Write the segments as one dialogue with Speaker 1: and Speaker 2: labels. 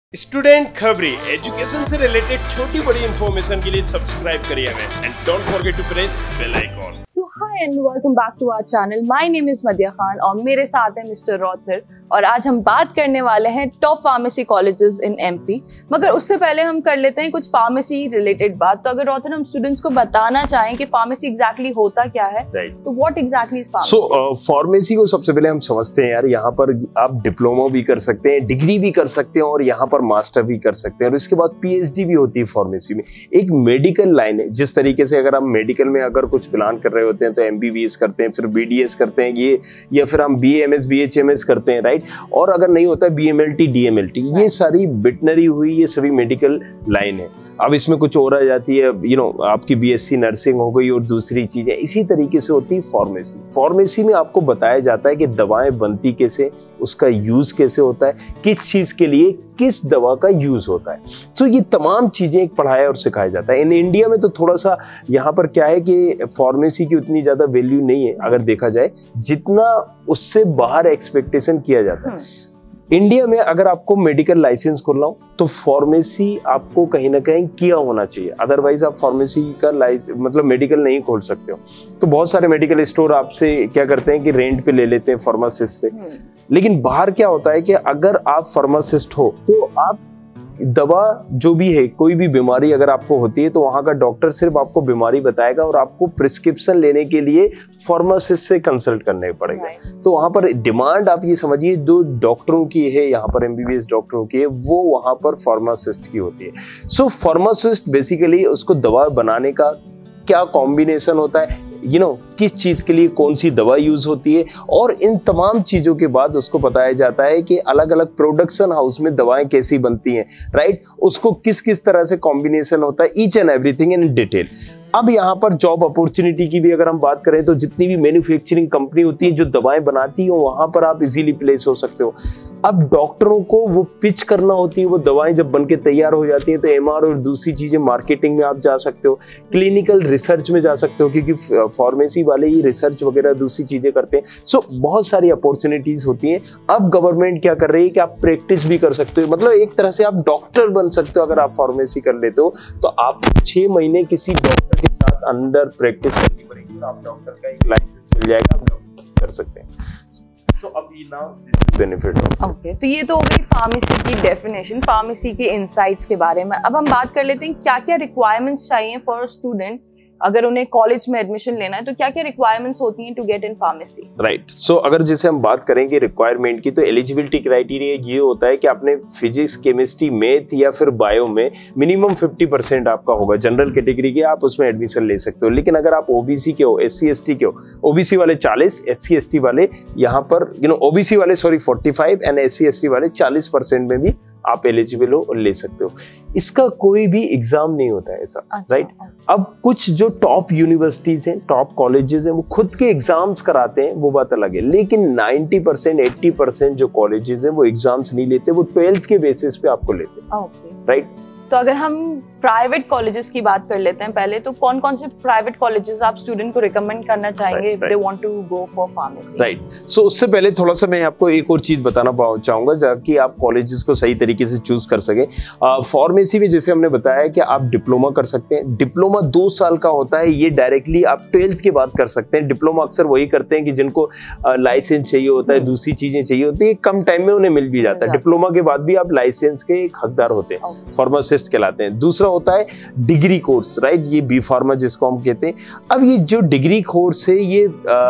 Speaker 1: Student खबरी education से related छोटी बड़ी इंफॉर्मेशन के लिए सब्सक्राइब करिए हमें and don't forget to press bell icon.
Speaker 2: Hi and welcome back to our channel. My name is Madiya Khan और मेरे साथ है मिस्टर रॉथर और आज हम बात करने वाले हैं top pharmacy colleges in MP. मगर उससे पहले हम कर लेते हैं कुछ फार्मेसी रिलेटेड बात। तो अगर रॉथर हम स्टूडेंट्स को बताना चाहें कि फार्मेसी एग्जैक्टली होता क्या है, तो what exactly is pharmacy?
Speaker 3: So pharmacy को सबसे पहले हम समझते हैं यार, यहाँ पर आप डिप्लोमा भी कर सकते हैं, डिग्री भी कर सकते हैं और यहाँ पर मास्टर भी कर सकते हैं और इसके बाद पीएचडी भी होती है फार्मेसी में। एक मेडिकल लाइन है, जिस तरीके से अगर हम मेडिकल में अगर कुछ प्लान कर रहे होते हैं तो एमबीबीएस करते हैं, फिर बीडीएस करते हैं ये, या फिर हम बीएमएस बीएचएमएस करते हैं, राइट। और अगर नहीं होता है बीएमएलटी डीएमएलटी, ये सारी वेटनरी हुई, ये सभी मेडिकल लाइन है। अब इसमें कुछ और आ जाती है, आपकी बीएससी नर्सिंग हो गई और दूसरी चीजें इसी तरीके से होती है फार्मेसी। फार्मेसी में आपको बताया जाता है कि दवाएं बनती कैसे, उसका यूज कैसे होता है, किस चीज के लिए किस दवा का यूज होता है। तो ये तमाम चीजें पढ़ाया और सिखाया जाता है। इन इंडिया में तो थोड़ा सा यहाँ पर क्या है कि फार्मेसी की उतनी ज्यादा वैल्यू नहीं है अगर देखा जाए, जितना उससे बाहर एक्सपेक्टेशन किया जाता है। इंडिया में अगर आपको मेडिकल लाइसेंस खोलना हो तो फार्मेसी आपको कहीं ना कहीं किया होना चाहिए, अदरवाइज आप फार्मेसी का मतलब मेडिकल नहीं खोल सकते हो। तो बहुत सारे मेडिकल स्टोर आपसे क्या करते हैं कि रेंट पे ले लेते हैं फार्मासिस्ट से। लेकिन बाहर क्या होता है कि अगर आप फार्मासिस्ट हो तो आप दवा जो भी है, कोई भी बीमारी अगर आपको होती है तो वहां का डॉक्टर सिर्फ आपको बीमारी बताएगा और आपको प्रिस्क्रिप्शन लेने के लिए फार्मासिस्ट से कंसल्ट करने पड़ेगा। तो वहां पर डिमांड आप ये समझिए जो डॉक्टरों की है, यहाँ पर एमबीबीएस डॉक्टरों की है, वो वहां पर फार्मासिस्ट की होती है। सो फार्मासिस्ट बेसिकली उसको दवा बनाने का क्या कॉम्बिनेशन होता है, किस चीज के लिए कौन सी दवा यूज होती है, और इन तमाम चीजों के बाद उसको बताया जाता है कि अलग अलग प्रोडक्शन हाउस में दवाएं कैसी बनती हैं, राइट। उसको किस किस तरह से कॉम्बिनेशन होता है, each and everything in detail. अब यहाँ पर जॉब अपॉर्चुनिटी की भी अगर हम बात करें तो जितनी भी मैन्युफैक्चरिंग कंपनी होती है जो दवाएं बनाती है वहां पर आप इजीली प्लेस हो सकते हो। अब डॉक्टरों को वो पिच करना होती है, वो दवाएं जब बनके तैयार हो जाती हैं तो एमआर और दूसरी चीजें मार्केटिंग में आप जा सकते हो, क्लिनिकल रिसर्च में जा सकते हो, क्योंकि फार्मेसी वाले ही रिसर्च वगैरह दूसरी चीजें करते हैं। सो बहुत सारी अपॉर्चुनिटीज होती हैं। अब गवर्नमेंट क्या कर रही है कि आप प्रैक्टिस भी कर सकते हो, मतलब एक तरह से आप डॉक्टर बन सकते हो। अगर आप फार्मेसी कर लेते हो तो आप 6 महीने किसी डॉक्टर के साथ अंदर प्रैक्टिस करनी पड़ेगी, आप डॉक्टर का एक लाइसेंस मिल जाएगा, आप डॉक्टर कर सकते हैं। So, अभी now this is benefit of
Speaker 2: okay, तो ये तो हो गई फार्मेसी की डेफिनेशन, फार्मेसी के इनसाइट्स के बारे में। अब हम बात कर लेते हैं क्या क्या रिक्वायरमेंट्स चाहिए फॉर स्टूडेंट अगर उन्हें कॉलेज में एडमिशन लेना है, तो क्या क्या रिक्वायरमेंट्स होती हैं to get in pharmacy?
Speaker 3: Right. So अगर जैसे हम बात करेंगे रिक्वायरमेंट की, तो एलिजिबिलिटी क्राइटेरिया ये होता है कि आपने फिजिक्स, केमिस्ट्री, मैथ या फिर बायो में मिनिमम 50% आपका होगा। जनरल कैटेगरी के आप उसमें एडमिशन ले सकते हो। लेकिन अगर आप ओबीसी के हो, एससी एसटी के हो, ओबीसी वाले 40, एससी एसटी वाले यहाँ पर ओबीसी वाले 45 एंड एससी एसटी वाले 40% में भी आप एलिजिबल हो और ले सकते हो। इसका कोई भी एग्जाम नहीं होता है ऐसा, राइट। अब कुछ जो टॉप यूनिवर्सिटीज हैं, टॉप कॉलेजेस हैं, वो खुद के एग्जाम्स कराते हैं, वो बात अलग है। लेकिन 90% 80% जो कॉलेजेस हैं वो एग्जाम्स नहीं लेते, वो 12th के बेसिस पे आपको लेते हैं, राइट।
Speaker 2: तो अगर हम प्राइवेट कॉलेजेस की बात कर लेते हैं पहले, तो कौन कौन से प्राइवेट कॉलेजेस आप स्टूडेंट को रिकमेंड करना चाहेंगे if they want to go for pharmacy?
Speaker 3: Right. So उससे पहले थोड़ा सा मैं आपको एक और चीज बताना चाहूंगा ताकि आप कॉलेजेस को सही तरीके से चूज कर सके। फार्मेसी में जैसे हमने बताया कि आप डिप्लोमा कर सकते हैं। डिप्लोमा 2 साल का होता है, ये डायरेक्टली आप 12th के बाद कर सकते हैं। डिप्लोमा अक्सर वही करते हैं कि जिनको लाइसेंस चाहिए होता है, दूसरी चीजें चाहिए होती है, कम टाइम में उन्हें मिल भी जाता है। डिप्लोमा के बाद भी आप लाइसेंस के एक हकदार होते हैं, फार्मासिस्ट कहलाते हैं। दूसरा होता है डिग्री कोर्स, राइट, ये बी फार्मा जिसको हम कहते हैं। अब ये जो डिग्री कोर्स है ये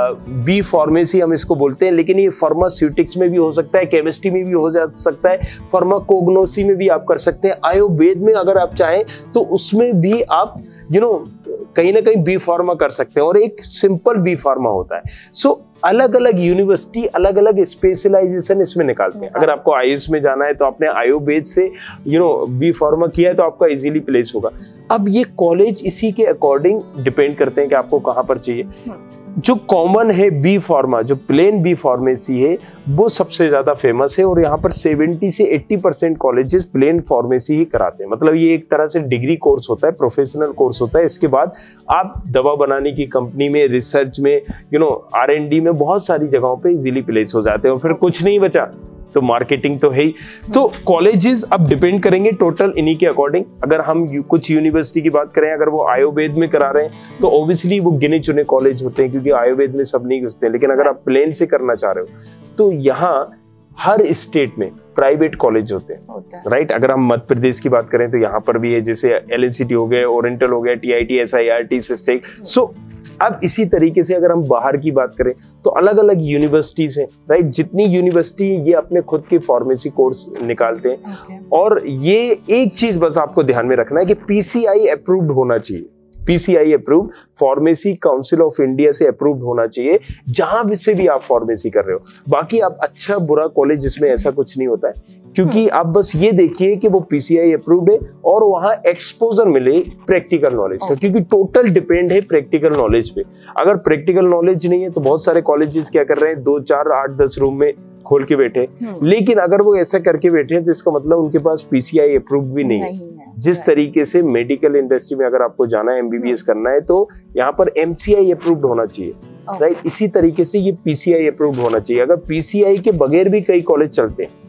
Speaker 3: बी फार्मेसी हम इसको बोलते हैं, लेकिन ये फार्मास्यूटिक्स में भी हो सकता है, केमिस्ट्री में भी हो जा सकता है, फार्माकोग्नोसी में भी आप कर सकते हैं, आयुर्वेद में अगर आप चाहें तो उसमें भी आप कहीं ना कहीं बी फार्मा कर सकते हैं, और एक सिंपल बी फार्मा होता है। सो अलग अलग यूनिवर्सिटी अलग अलग स्पेशलाइजेशन इसमें निकालते हैं। अगर आपको आयुष में जाना है तो आपने आयुर्वेद से बी फार्मा किया है तो आपका इजीली प्लेस होगा। अब ये कॉलेज इसी के अकॉर्डिंग डिपेंड करते हैं कि आपको कहाँ पर चाहिए। जो कॉमन है बी फार्मा, जो प्लेन बी फार्मेसी है, वो सबसे ज्यादा फेमस है और यहाँ पर 70 से 80% कॉलेजेस प्लेन फार्मेसी ही कराते हैं। मतलब ये एक तरह से डिग्री कोर्स होता है, प्रोफेशनल कोर्स होता है। इसके बाद आप दवा बनाने की कंपनी में, रिसर्च में, R&D में बहुत सारी जगहों पे इजीली प्लेस हो जाते हैं। और फिर कुछ नहीं बचा तो मार्केटिंग तो है ही। तो कॉलेजेस अब डिपेंड करेंगे टोटल इन्हीं के अकॉर्डिंग। अगर हम कुछ यूनिवर्सिटी की बात करें, अगर वो आयुर्वेद में करा रहे हैं तो ऑब्वियसली वो गिने चुने कॉलेज होते हैं, क्योंकि आयुर्वेद में सब नहीं घुसते हैं। लेकिन अगर आप प्लेन से करना चाह रहे हो तो यहाँ हर स्टेट में प्राइवेट कॉलेज होते हैं, राइट। अगर हम मध्य प्रदेश की बात करें तो यहाँ पर भी है, जैसे LNCT हो गए, ओरिएंटल हो गया, TIT, SIRT, सिस्टेक। सो अब इसी तरीके से अगर हम बाहर की बात करें तो अलग अलग यूनिवर्सिटीज हैं, राइट। जितनी यूनिवर्सिटी ये अपने खुद के फार्मेसी कोर्स निकालते हैं। और ये एक चीज बस आपको ध्यान में रखना है कि PCI अप्रूव्ड होना चाहिए। PCI approved, pharmacy council of India से अप्रूव्ड होना चाहिए जहां से भी आप फार्मेसी कर रहे हो। बाकी आप अच्छा बुरा कॉलेज, जिसमें ऐसा कुछ नहीं होता है, क्योंकि आप बस ये देखिए कि वो PCI अप्रूव्ड है और वहां एक्सपोजर मिले प्रैक्टिकल नॉलेज का, क्योंकि टोटल डिपेंड है प्रैक्टिकल नॉलेज पे। अगर प्रैक्टिकल नॉलेज नहीं है तो बहुत सारे कॉलेजेस क्या कर रहे हैं, 2, 4, 8, 10 रूम में खोल के बैठे। लेकिन अगर वो ऐसा करके बैठे हैं तो इसका मतलब उनके पास PCI अप्रूव्ड भी नहीं है। जिस तरीके से मेडिकल इंडस्ट्री में अगर आपको जाना है, MBBS करना है, तो यहाँ पर MCI अप्रूव्ड होना चाहिए, राइट। इसी तरीके से ये PCI अप्रूव्ड होना चाहिए। अगर PCI के बगैर भी कई कॉलेज चलते हैं,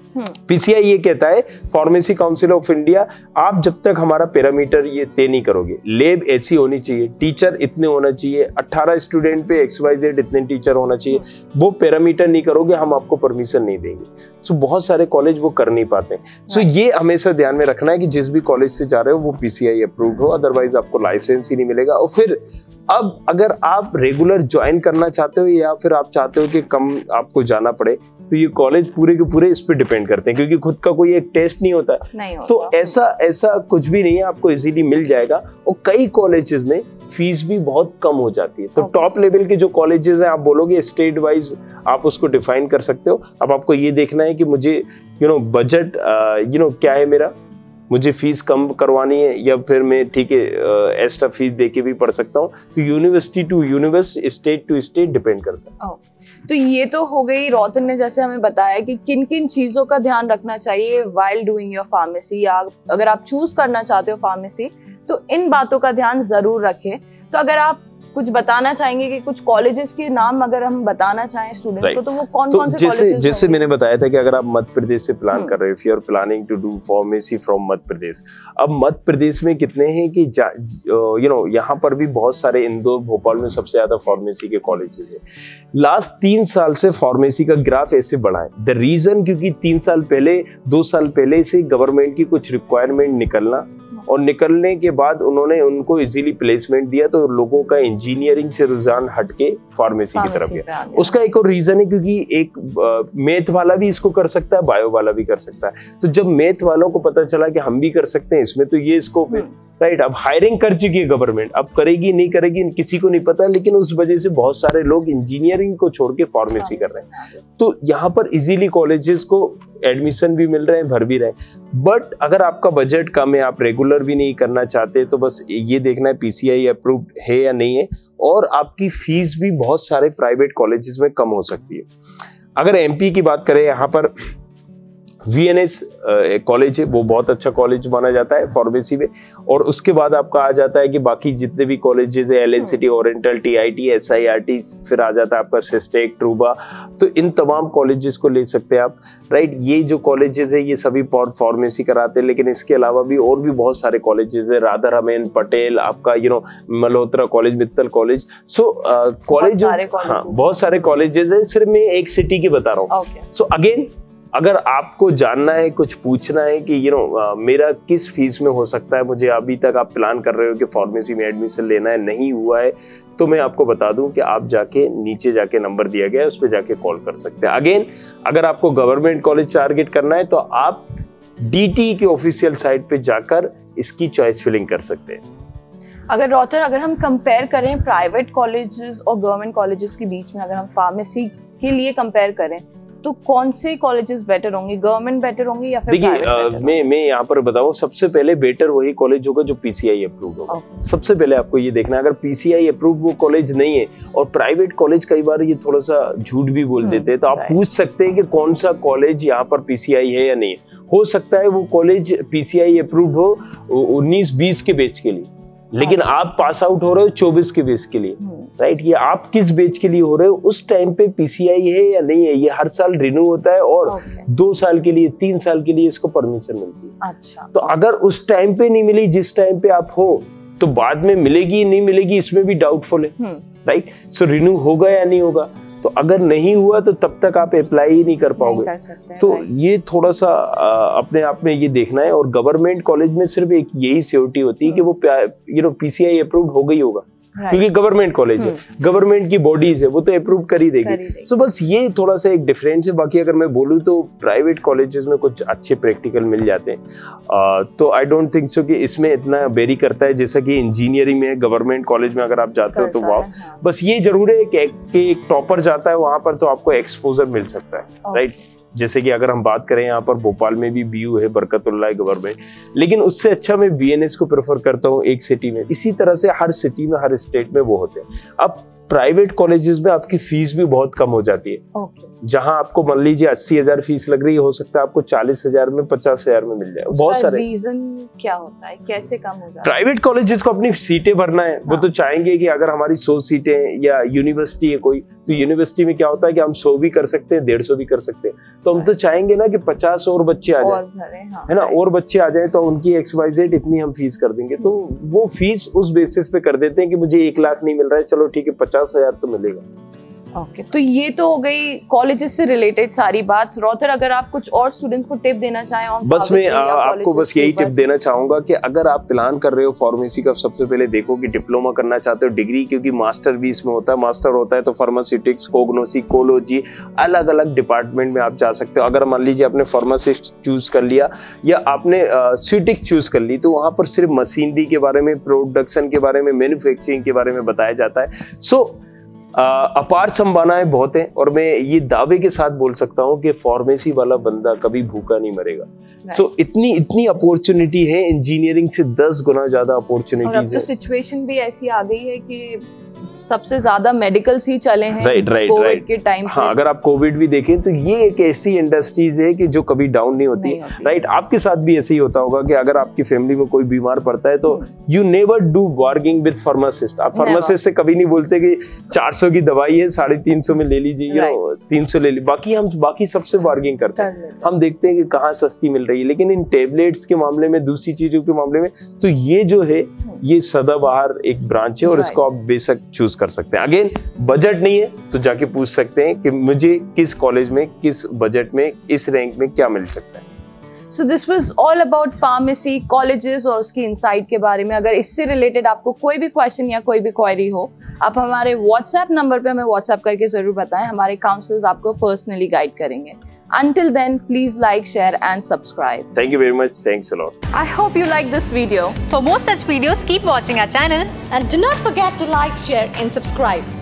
Speaker 3: PCI ये कहता है, फार्मेसी काउंसिल ऑफ इंडिया, आप जब तक हमारा पैरामीटर ये तय नहीं करोगे, लैब ऐसी होनी चाहिए, टीचर इतने होना चाहिए, 18 स्टूडेंट पे XYZ इतने टीचर होना चाहिए, वो पैरामीटर नहीं करोगे, हम आपको परमिशन नहीं देंगे। सो बहुत सारे कॉलेज वो कर नहीं पाते। सो ये हमेशा ध्यान में रखना है कि जिस भी कॉलेज से जा रहे हो वो PCI अप्रूव्ड हो, अदरवाइज आपको लाइसेंस ही नहीं मिलेगा। और फिर अब अगर आप रेगुलर ज्वाइन करना चाहते हो या फिर आप चाहते हो कि कम आपको जाना पड़े, तो ये कॉलेज पूरे के पूरे इस पे डिपेंड करते हैं, क्योंकि खुद का कोई एक टेस्ट नहीं होता है। तो ऐसा कुछ भी नहीं है, आपको इजीली मिल जाएगा। और कई कॉलेजेस में फीस भी बहुत कम हो जाती है। तो टॉप लेवल के जो कॉलेजेस हैं, आप बोलोगे स्टेट वाइज आप उसको डिफाइन कर सकते हो। अब आपको ये देखना है कि मुझे बजट क्या है मेरा, मुझे फीस कम करवानी है या फिर मैं ठीक है एक्स्ट्रा फीस देके भी पढ़ सकता हूँ। तो university to university, state to state depend करता है।
Speaker 2: तो ये तो हो गई, रौतन ने जैसे हमें बताया कि किन किन चीज़ों का ध्यान रखना चाहिए वाइल डूइंग योर फार्मेसी, या अगर आप चूज करना चाहते हो फार्मेसी तो इन बातों का ध्यान जरूर रखें। तो अगर आप कुछ बताना चाहेंगे कि कुछ कॉलेजेस के नाम अगर हम बताना चाहें स्टूडेंट को, तो वो कौन कौन से कॉलेजेस?
Speaker 3: जैसे मैंने बताया था कि अगर आप मध्य प्रदेश से प्लान कर रहे हो, if you are planning to do pharmacy from Madhya Pradesh. अब मध्य प्रदेश में कितने हैं कि यहाँ पर भी बहुत सारे, इंदौर, भोपाल में सबसे ज्यादा फार्मेसी के कॉलेजेस हैं। लास्ट 3 साल से फार्मेसी का ग्राफ ऐसे बढ़ा है। द रीजन, क्योंकि 3 साल पहले, 2 साल पहले से गवर्नमेंट की कुछ रिक्वायरमेंट निकलना, और निकलने के बाद उन्होंने उनको इजीली प्लेसमेंट दिया, तो लोगों का इंजीनियरिंग से रुझान हटके फार्मेसी की तरफ गया। उसका एक और रीजन है, क्योंकि एक मैथ वाला भी इसको कर सकता है, बायो वाला भी कर सकता है। तो जब मैथ वालों को पता चला कि हम भी कर सकते हैं इसमें, तो ये स्कोप है, राइट। अब हायरिंग कर चुकी है गवर्नमेंट, अब करेगी नहीं करेगी किसी को नहीं पता, लेकिन उस वजह से बहुत सारे लोग इंजीनियरिंग को छोड़ के फार्मेसी कर रहे हैं। तो यहाँ पर इजीली कॉलेजेस को एडमिशन भी मिल रहे हैं, भर भी रहे हैं। बट अगर आपका बजट कम है, आप रेगुलर भी नहीं करना चाहते, तो बस ये देखना है PCI अप्रूव्ड है या नहीं है। और आपकी फीस भी बहुत सारे प्राइवेट कॉलेजेस में कम हो सकती है। अगर MP की बात करें, यहाँ पर VNS कॉलेज है, वो बहुत अच्छा कॉलेज माना जाता है फार्मेसी में। और उसके बाद आपका आ जाता है कि बाकी जितने भी कॉलेजेस है, LNCT, ओरिएंटल, TIT, SIRT, फिर आ जाता है आपका सिस्टेक, ट्रूबा। तो इन तमाम कॉलेजेस को ले सकते हैं आप, राइट। ये जो कॉलेजेस है ये सभी फार्मेसी कराते हैं, लेकिन इसके अलावा भी और भी बहुत सारे कॉलेजेस है, राधा रमन पटेल, आपका Malhotra college, Mittal college. So college, हाँ, बहुत सारे कॉलेजेस है, सिर्फ मैं एक सिटी की बता रहा हूँ। सो अगेन, अगर आपको जानना है, कुछ पूछना है कि मेरा किस फीस में हो सकता है, मुझे अभी तक आप प्लान कर रहे हो कि फार्मेसी में एडमिशन लेना है, नहीं हुआ है, तो मैं आपको बता दूं कि आप जाके नीचे जाके नंबर दिया गया है, उस पर जाके कॉल कर सकते हैं। अगेन, अगर आपको गवर्नमेंट कॉलेज टारगेट करना है तो आप DT के ऑफिशियल साइट पे जाकर इसकी चॉइस फिलिंग कर सकते हैं।
Speaker 2: अगर हम कंपेयर करें प्राइवेट कॉलेजेस और गवर्नमेंट कॉलेजेस के बीच में, अगर हम फार्मेसी के लिए कंपेयर करें, तो कौन से कॉलेजेस बेटर होंगे? गवर्नमेंट बेटर होंगे या फिर प्राइवेट?
Speaker 3: देखिए, मैं यहाँ पर बताऊँ, सबसे पहले बेटर वही कॉलेज होगा जो PCI अप्रूव्ड होगा। सबसे पहले आपको ये देखना है, अगर PCI अप्रूव्ड वो कॉलेज नहीं है, और प्राइवेट कॉलेज कई बार ये थोड़ा सा झूठ भी बोल देते हैं, तो आप पूछ सकते हैं कि कौन सा कॉलेज यहाँ पर PCI है या नहीं है। हो सकता है वो कॉलेज PCI अप्रूव्ड हो 19-20 के बैच के लिए, लेकिन आप पास आउट हो रहे हो 24 के बेस के लिए, राइट। ये आप किस बेच के लिए हो रहे हो, उस टाइम पे पीसीआई है या नहीं है, ये हर साल रिन्यू होता है और 2 साल के लिए 3 साल के लिए इसको परमिशन मिलती है।
Speaker 2: अच्छा,
Speaker 3: तो अगर उस टाइम पे नहीं मिली जिस टाइम पे आप हो, तो बाद में मिलेगी नहीं मिलेगी इसमें भी डाउटफुल है, राइट। सो रिन्यू होगा या नहीं होगा, तो अगर नहीं हुआ तो तब तक आप अप्लाई ही नहीं कर पाओगे। तो ये थोड़ा सा अपने आप में ये देखना है। और गवर्नमेंट कॉलेज में सिर्फ एक यही सियोरिटी होती है कि वो पीसीआई अप्रूव्ड हो गई होगा, क्योंकि गवर्नमेंट कॉलेज है, गवर्नमेंट की बॉडीज है, वो तो अप्रूव कर ही देगी। सो बस ये थोड़ा सा एक डिफरेंस है। बाकी अगर मैं बोलूँ तो प्राइवेट कॉलेजेस में कुछ अच्छे प्रैक्टिकल मिल जाते हैं, तो आई डोंट थिंक सो कि इसमें इतना वेरी करता है जैसा कि इंजीनियरिंग में गवर्नमेंट कॉलेज में अगर आप जाते हो तो वाह। बस ये जरूर है कि एक टॉपर जाता है वहां पर तो आपको एक्सपोजर मिल सकता है, राइट। जैसे कि अगर हम बात करें यहाँ पर भोपाल में भी बीयू है, बरकतुल्लाह गवर्नमेंट, लेकिन उससे अच्छा मैं बीएनएस को प्रेफर करता हूँ एक सिटी में। इसी तरह से हर सिटी में हर स्टेट में वो होते हैं। अब प्राइवेट कॉलेजेस में आपकी फीस भी बहुत कम हो जाती है। जहां आपको मान लीजिए 80,000 फीस लग रही है, हो सकता है आपको 40,000 में 50,000 में मिल जाए। बहुत सारे
Speaker 2: रीजन क्या होता है, कैसे कम हो जाता है?
Speaker 3: प्राइवेट कॉलेजेस को अपनी सीटें भरना है, वो तो चाहेंगे कि अगर हमारी 100 सीटें हैं या यूनिवर्सिटी है कोई, तो यूनिवर्सिटी में क्या होता है कि हम 100 भी कर सकते हैं, 150 भी कर सकते हैं, तो हम तो चाहेंगे ना कि 50 और बच्चे आ जाए, है ना, और बच्चे आ जाए तो उनकी XYZ इतनी हम फीस कर देंगे। तो वो फीस उस बेसिस पे कर देते हैं कि मुझे 1 लाख नहीं मिल रहा है, चलो ठीक है 50,000 तो मिलेगा।
Speaker 2: ओके, तो ये तो हो गई कॉलेजेस से रिलेटेड सारी बात। रॉथर, अगर आप कुछ और स्टूडेंट्स को टिप देना चाहें?
Speaker 3: बस मैं आपको बस यही टिप देना चाहूंगा कि अगर आप प्लान कर रहे हो फार्मेसी का, सबसे पहले देखो कि डिप्लोमा करना चाहते हो, डिग्री, क्योंकि मास्टर भी इसमें होता है। मास्टर होता है तो फार्मास्यूटिक्स, कोग्नोसी, कोलोजी, अलग अलग डिपार्टमेंट में आप जा सकते हो। अगर मान लीजिए आपने फार्मासिस्ट चूज कर लिया या आपने स्यूटिक्स चूज कर ली, तो वहां पर सिर्फ मशीनरी के बारे में, प्रोडक्शन के बारे में, मैन्युफैक्चरिंग के बारे में बताया जाता है। सो अपार संभावनाएं बहुत हैं, और मैं ये दावे के साथ बोल सकता हूँ कि फार्मेसी वाला बंदा कभी भूखा नहीं मरेगा। सो इतनी अपॉर्चुनिटी है, इंजीनियरिंग से 10 गुना ज्यादा अपॉर्चुनिटीज है।
Speaker 2: अब तो सिचुएशन भी ऐसी आ गई है कि सबसे ज्यादा मेडिकल्स ही चले हैं कोविड के टाइम पे।
Speaker 3: हाँ, अगर आप कोविड भी देखें तो ये एक ऐसी इंडस्ट्रीज है कि जो कभी डाउन नहीं होती, राइट। आपके साथ भी ऐसे ही होता होगा कि अगर आपकी फैमिली में कोई बीमार पड़ता है तो you never do bargaining with pharmacist. आप फार्मासिस्ट से कभी नहीं बोलते कि 400 की दवाई है 350 में ले लीजिए, 300 ले लीजिए। बाकी हम सबसे बार्गिंग करते हैं, हम देखते हैं कि कहाँ सस्ती मिल रही है। लेकिन इन टेबलेट्स के मामले में, दूसरी चीजों के मामले में, तो ये जो है ये सदाबहार एक ब्रांच है और इसको आप बेशक चूज कर सकते हैं। अगेन, बजट नहीं है तो जाके पूछ सकते हैं कि मुझे किस कॉलेज में, किस बजट में, इस रैंक में क्या मिल सकता है।
Speaker 2: So this was all about pharmacy, colleges और उसकी इनसाइट के बारे में। अगर इससे रिलेटेड आपको कोई भी क्वेश्चन या कोई भी क्वेरी हो, आप हमारे व्हाट्सएप नंबर पे हमें व्हाट्सएप करके जरूर बताएं। हमारे काउंसलर्स आपको पर्सनली गाइड करेंगे। Until then, please like, share and subscribe.
Speaker 3: Thank you very much. Thanks a lot.
Speaker 2: I hope you like this video.
Speaker 4: For more such videos, keep watching our channel.
Speaker 5: And do not forget to like, share and subscribe.